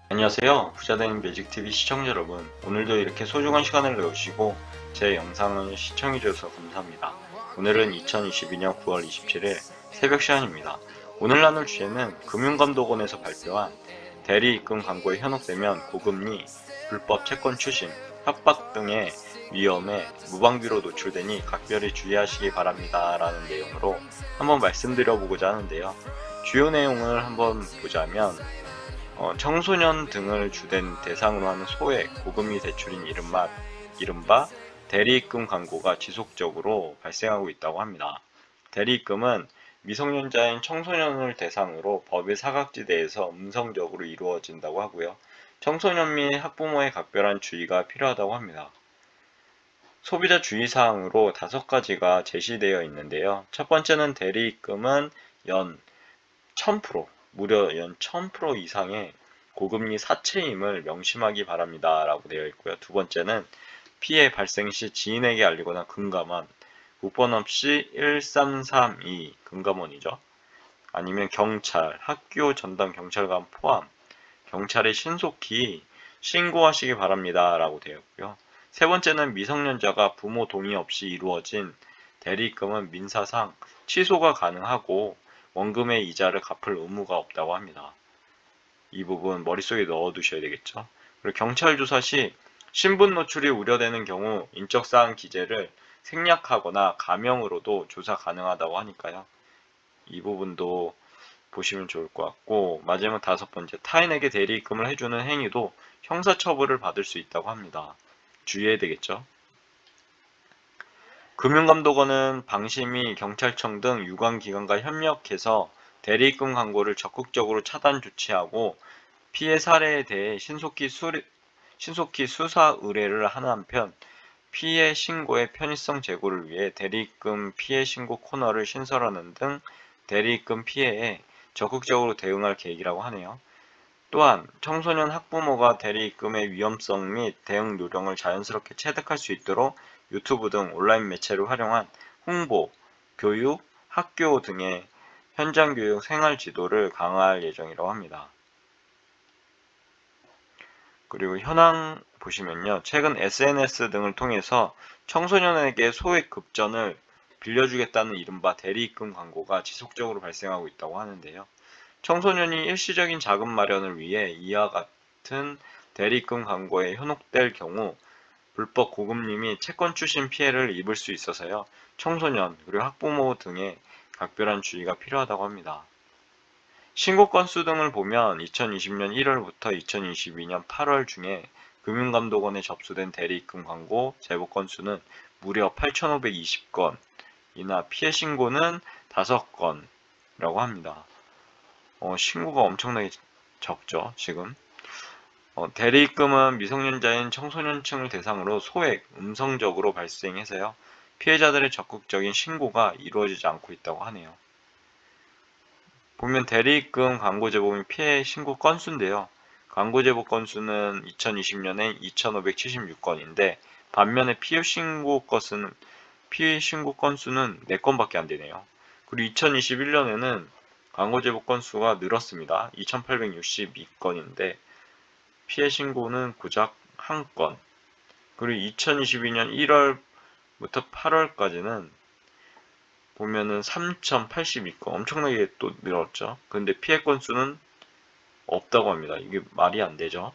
안녕하세요. 부자되는 매직TV 시청자 여러분. 오늘도 이렇게 소중한 시간을 내주시고 제 영상을 시청해주셔서 감사합니다. 오늘은 2022년 9월 27일 새벽 시간입니다. 오늘 나눌 주제는 금융감독원에서 발표한 대리입금 광고에 현혹되면 고금리, 불법 채권 추심, 협박 등의 위험에 무방비로 노출되니 각별히 주의하시기 바랍니다. 라는 내용으로 한번 말씀드려보고자 하는데요. 주요 내용을 한번 보자면 청소년 등을 주된 대상으로 하는 소액 고금리 대출인 이른바 대리입금 광고가 지속적으로 발생하고 있다고 합니다. 대리입금은 미성년자인 청소년을 대상으로 법의 사각지대에서 음성적으로 이루어진다고 하고요. 청소년 및 학부모의 각별한 주의가 필요하다고 합니다. 소비자 주의사항으로 5가지가 제시되어 있는데요. 첫 번째는 대리입금은 연 1000%, 무려 연 1000% 이상의 고금리 사채임을 명심하기 바랍니다. 라고 되어 있고요. 두 번째는 피해 발생 시 지인에게 알리거나 금감원, 국번 없이 1332 금감원이죠. 아니면 경찰, 학교 전담 경찰관 포함, 경찰에 신속히 신고하시기 바랍니다. 라고 되어 있고요. 세 번째는 미성년자가 부모 동의 없이 이루어진 대리입금은 민사상 취소가 가능하고 원금의 이자를 갚을 의무가 없다고 합니다. 이 부분 머릿속에 넣어두셔야 되겠죠. 그리고 경찰 조사 시 신분 노출이 우려되는 경우 인적사항 기재를 생략하거나 가명으로도 조사 가능하다고 하니까요. 이 부분도 보시면 좋을 것 같고, 마지막 5번째, 타인에게 대리입금을 해주는 행위도 형사처벌을 받을 수 있다고 합니다. 주의해야 되겠죠. 금융감독원은 방심위, 경찰청 등 유관기관과 협력해서 대리입금 광고를 적극적으로 차단 조치하고 피해 사례에 대해 신속히 수사 의뢰를 하는 한편 피해 신고의 편의성 제고를 위해 대리입금 피해 신고 코너를 신설하는 등 대리입금 피해에 적극적으로 대응할 계획이라고 하네요. 또한 청소년 학부모가 대리입금의 위험성 및 대응 요령을 자연스럽게 체득할 수 있도록 유튜브 등 온라인 매체를 활용한 홍보, 교육, 학교 등의 현장 교육 생활 지도를 강화할 예정이라고 합니다. 그리고 현황 보시면요. 최근 SNS 등을 통해서 청소년에게 소액 급전을 빌려주겠다는 이른바 대리입금 광고가 지속적으로 발생하고 있다고 하는데요. 청소년이 일시적인 자금 마련을 위해 이와 같은 대리입금 광고에 현혹될 경우 불법 고금리 및 채권 추심 피해를 입을 수 있어서요. 청소년 그리고 학부모 등의 각별한 주의가 필요하다고 합니다. 신고 건수 등을 보면 2020년 1월부터 2022년 8월 중에 금융감독원에 접수된 대리입금 광고 제보 건수는 무려 8,520건이나 피해 신고는 5건이라고 합니다. 신고가 엄청나게 적죠, 지금. 대리입금은 미성년자인 청소년층을 대상으로 소액, 음성적으로 발생해서요. 피해자들의 적극적인 신고가 이루어지지 않고 있다고 하네요. 보면 대리입금 광고 제보 및 피해 신고 건수인데요. 광고 제보 건수는 2020년에 2,576건인데 반면에 피해 신고 건수는 4건밖에 안 되네요. 그리고 2021년에는 광고 제보 건수가 늘었습니다. 2,862건인데 피해 신고는 고작 1건. 그리고 2022년 1월부터 8월까지는 보면은 3,082건 엄청나게 또 늘었죠. 근데 피해 건수는 없다고 합니다. 이게 말이 안 되죠.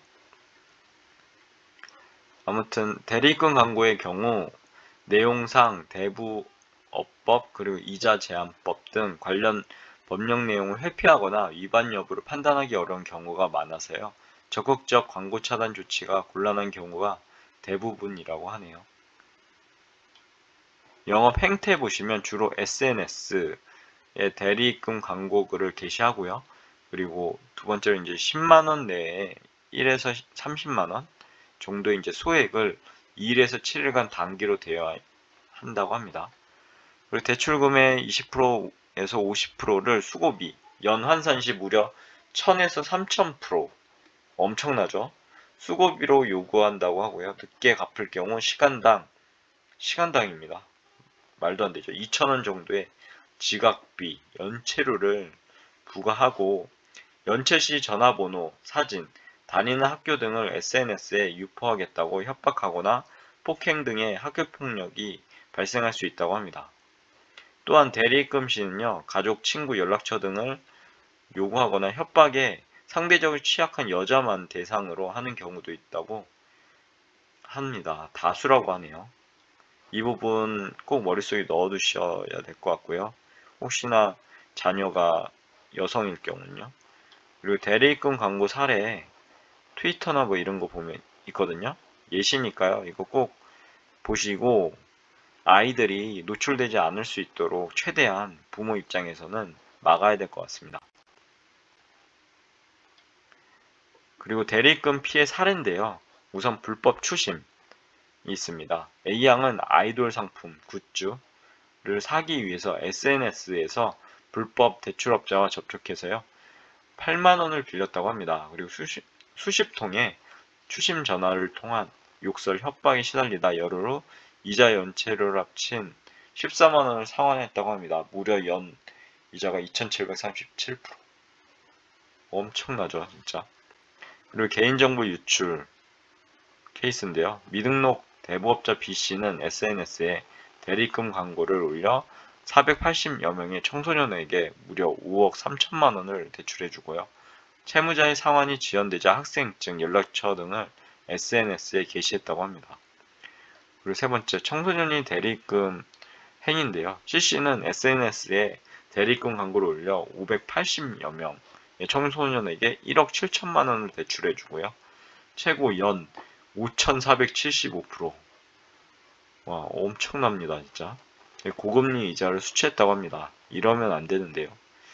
아무튼 대리입금 광고의 경우 내용상 대부업법 그리고 이자 제한법 등 관련 법령 내용을 회피하거나 위반 여부를 판단하기 어려운 경우가 많아서요. 적극적 광고 차단 조치가 곤란한 경우가 대부분이라고 하네요. 영업 행태 보시면 주로 SNS에 대리입금 광고 글을 게시하고요. 그리고 두 번째로 이제 10만원 내에 1에서 30만원 정도의 이제 소액을 2일에서 7일간 단기로 대여한다고 합니다. 그리고 대출금의 20%에서 50%를 수고비, 연환산 시 무려 1000에서 3000% 엄청나죠? 수고비로 요구한다고 하고요. 늦게 갚을 경우 시간당입니다. 말도 안 되죠. 2,000원 정도의 지각비, 연체료를 부과하고 연체 시 전화번호, 사진, 다니는 학교 등을 SNS에 유포하겠다고 협박하거나 폭행 등의 학교폭력이 발생할 수 있다고 합니다. 또한 대리입금 시는요, 가족, 친구, 연락처 등을 요구하거나 협박에 상대적으로 취약한 여자만 대상으로 하는 경우도 있다고 합니다. 다수라고 하네요. 이 부분 꼭 머릿속에 넣어두셔야 될 것 같고요. 혹시나 자녀가 여성일 경우는요. 그리고 대리입금 광고 사례 트위터나 뭐 이런 거 보면 있거든요. 예시니까요. 이거 꼭 보시고 아이들이 노출되지 않을 수 있도록 최대한 부모 입장에서는 막아야 될 것 같습니다. 그리고 대리입금 피해 사례인데요. 우선 불법 추심이 있습니다. A양은 아이돌 상품, 굿즈를 사기 위해서 SNS에서 불법 대출업자와 접촉해서요. 8만원을 빌렸다고 합니다. 그리고 수십 통의 추심 전화를 통한 욕설, 협박에 시달리다 열흘 후 이자 연체료를 합친 14만원을 상환했다고 합니다. 무려 연 이자가 2737%. 엄청나죠, 진짜. 그리고 개인정보 유출 케이스인데요. 미등록 대부업자 B씨는 SNS에 대리입금 광고를 올려 480여 명의 청소년에게 무려 5억 3천만 원을 대출해주고요. 채무자의 상환이 지연되자 학생증, 연락처 등을 SNS에 게시했다고 합니다. 그리고 세 번째, 청소년이 대리입금 행위인데요. C씨는 SNS에 대리입금 광고를 올려 580여 명의 청소년에게 1억 7천만 원을 대출해주고요. 최고 연 5,475%. 와, 엄청납니다, 진짜. 고금리 이자를 수취했다고 합니다. 이러면 안 되는데요.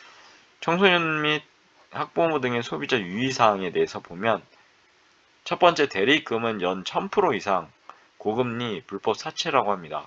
청소년 및 학부모 등의 소비자 유의사항에 대해서 보면 첫 번째, 대리입금은 연 1000% 이상 고금리 불법 사채라고 합니다.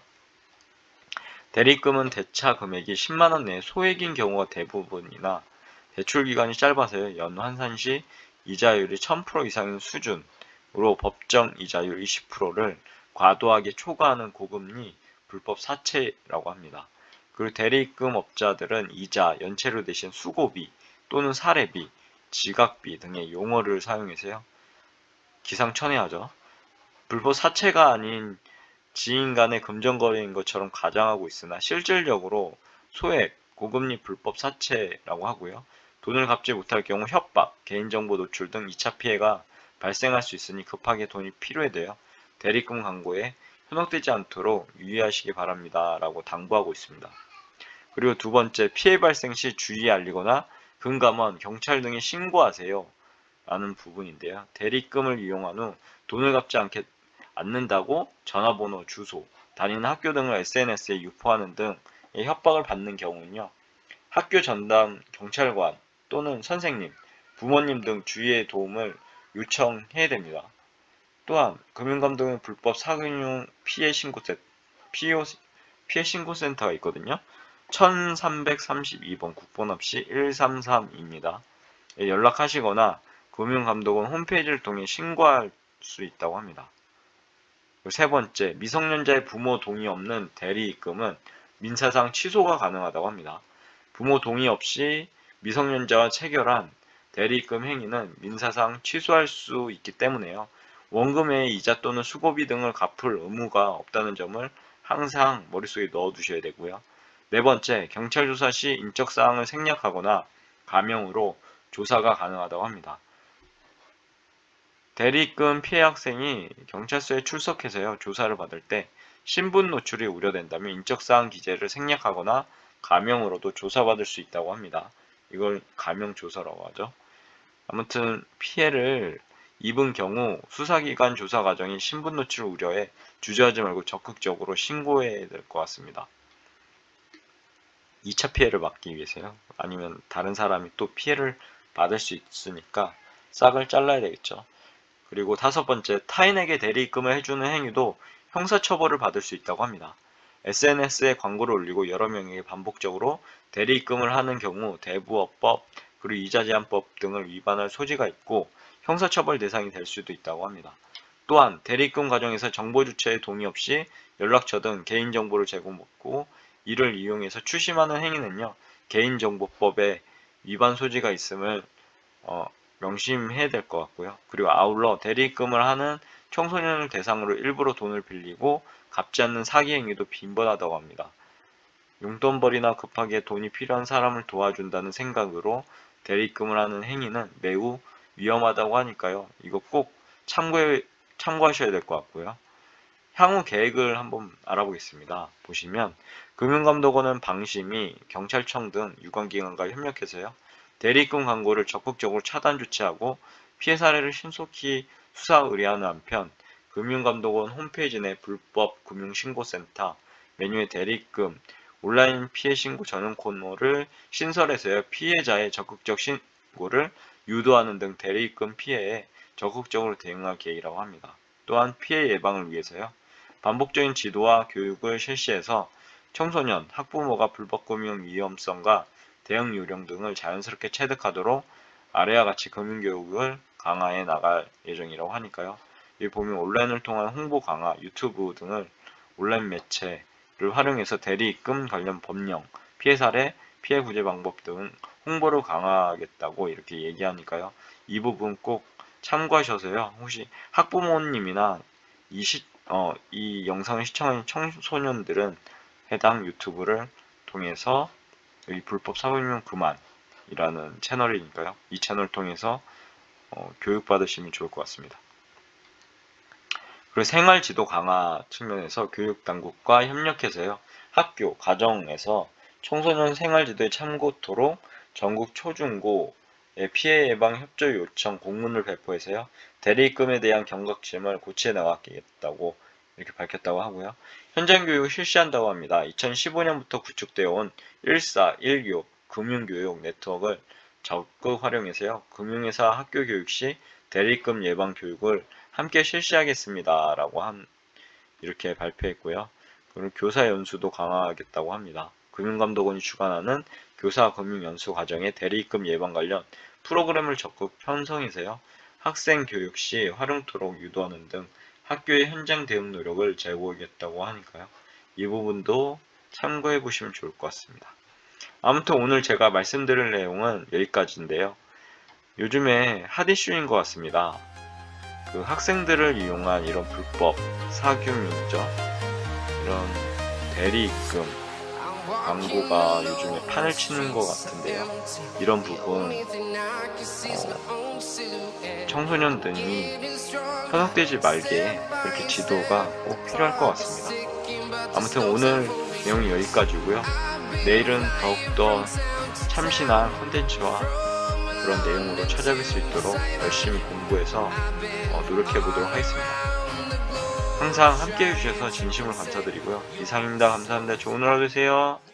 대리입금은 대차 금액이 10만원 내에 소액인 경우가 대부분이나 대출 기간이 짧아서요. 연 환산 시 이자율이 1000% 이상인 수준으로 법정 이자율 20%를 과도하게 초과하는 고금리 불법 사채라고 합니다. 그리고 대리입금 업자들은 이자, 연체료 대신 수고비 또는 사례비, 지각비 등의 용어를 사용해서요. 기상천외하죠. 불법 사채가 아닌 지인 간의 금전거래인 것처럼 가장하고 있으나 실질적으로 소액, 고금리 불법 사채라고 하고요. 돈을 갚지 못할 경우 협박, 개인정보 노출 등 2차 피해가 발생할 수 있으니 급하게 돈이 필요해도요. 대리입금 광고에 현혹되지 않도록 유의하시기 바랍니다. 라고 당부하고 있습니다. 그리고 두 번째, 피해 발생 시 주의에 알리거나 금감원, 경찰 등에 신고하세요. 라는 부분인데요. 대리입금을 이용한 후 돈을 갚지 않는다고 전화번호, 주소, 다니는 학교 등을 SNS에 유포하는 등의 협박을 받는 경우는요. 학교 전담 경찰관 또는 선생님, 부모님 등 주위의 도움을 요청해야 됩니다. 또한 금융감독원 불법 사금융 피해 신고센터가 있거든요. 1332번 국번 없이 133입니다. 연락하시거나 금융감독원 홈페이지를 통해 신고할 수 있다고 합니다. 세 번째, 미성년자의 부모 동의 없는 대리입금은 민사상 취소가 가능하다고 합니다. 부모 동의 없이 미성년자와 체결한 대리입금 행위는 민사상 취소할 수 있기 때문에요. 원금의 이자 또는 수고비 등을 갚을 의무가 없다는 점을 항상 머릿속에 넣어두셔야 되고요. 네 번째, 경찰 조사 시 인적사항을 생략하거나 가명으로 조사가 가능하다고 합니다. 대리입금 피해 학생이 경찰서에 출석해서요, 조사를 받을 때 신분 노출이 우려된다면 인적사항 기재를 생략하거나 가명으로도 조사받을 수 있다고 합니다. 이걸 가명조사라고 하죠. 아무튼 피해를 입은 경우 수사기관 조사 과정이 신분 노출 우려에 주저하지 말고 적극적으로 신고해야 될 것 같습니다. 2차 피해를 막기 위해서요. 아니면 다른 사람이 또 피해를 받을 수 있으니까 싹을 잘라야 되겠죠. 그리고 다섯 번째, 타인에게 대리입금을 해주는 행위도 형사처벌을 받을 수 있다고 합니다. SNS에 광고를 올리고 여러 명에게 반복적으로 대리입금을 하는 경우 대부업법 그리고 이자제한법 등을 위반할 소지가 있고 형사처벌 대상이 될 수도 있다고 합니다. 또한 대리입금 과정에서 정보 주체의 동의 없이 연락처 등 개인정보를 제공받고 이를 이용해서 추심하는 행위는요. 개인정보법에 위반 소지가 있음을 명심해야 될 것 같고요. 그리고 아울러 대리입금을 하는 청소년을 대상으로 일부러 돈을 빌리고 갚지 않는 사기 행위도 빈번하다고 합니다. 용돈벌이나 급하게 돈이 필요한 사람을 도와준다는 생각으로 대리입금을 하는 행위는 매우 위험하다고 하니까요. 이거 꼭 참고하셔야 될 것 같고요. 향후 계획을 한번 알아보겠습니다. 보시면 금융감독원은 방심위, 경찰청 등 유관기관과 협력해서요. 대리입금 광고를 적극적으로 차단 조치하고 피해 사례를 신속히 수사 의뢰하는 한편 금융감독원 홈페이지 내 불법 금융신고센터, 메뉴의 대리입금, 온라인 피해 신고 전용 코너를 신설해서요. 피해자의 적극적 신고를 유도하는 등 대리입금 피해에 적극적으로 대응할 계획이라고 합니다. 또한 피해 예방을 위해서요. 반복적인 지도와 교육을 실시해서 청소년, 학부모가 불법금융 위험성과 대응 요령 등을 자연스럽게 체득하도록 아래와 같이 금융교육을 강화해 나갈 예정이라고 하니까요. 여기 보면 온라인을 통한 홍보 강화, 유튜브 등을 온라인 매체를 활용해서 대리입금 관련 법령, 피해 사례, 피해 구제 방법 등 홍보를 강화하겠다고 이렇게 얘기하니까요. 이 부분 꼭 참고하셔서요. 혹시 학부모님이나 이 영상을 시청하는 청소년들은 해당 유튜브를 통해서 여기 불법 사범이면 그만이라는 채널이니까요. 이 채널을 통해서 교육받으시면 좋을 것 같습니다. 그리고 생활지도 강화 측면에서 교육당국과 협력해서요. 학교, 가정에서 청소년 생활지도에 참고토록 전국 초중고의 피해 예방 협조 요청 공문을 배포해서요. 대리입금에 대한 경각심을 고치해 나가겠다고 이렇게 밝혔다고 하고요. 현장 교육을 실시한다고 합니다. 2015년부터 구축되어 온 14, 1교육 금융교육 네트워크를 적극 활용해서요. 금융회사 학교 교육 시 대리입금 예방 교육을 함께 실시하겠습니다. 라고 이렇게 발표했고요. 그리고 교사 연수도 강화하겠다고 합니다. 금융감독원이 주관하는 교사 금융연수 과정에 대리입금 예방 관련 프로그램을 적극 편성해서요. 학생 교육 시 활용토록 유도하는 등 학교의 현장 대응 노력을 제고하겠다고 하니까요. 이 부분도 참고해 보시면 좋을 것 같습니다. 아무튼 오늘 제가 말씀드릴 내용은 여기까지인데요. 요즘에 핫 이슈인 것 같습니다. 그 학생들을 이용한 이런 불법 사교육이죠. 이런 대리입금 광고가 요즘에 판을 치는 것 같은데요. 이런 부분 청소년들이 현혹되지 말게 그렇게 지도가 꼭 필요할 것 같습니다. 아무튼 오늘 내용이 여기까지고요. 내일은 더욱더 참신한 콘텐츠와 그런 내용으로 찾아뵐 수 있도록 열심히 공부해서 노력해 보도록 하겠습니다. 항상 함께 해주셔서 진심으로 감사드리고요. 이상입니다. 감사합니다. 좋은 하루 되세요.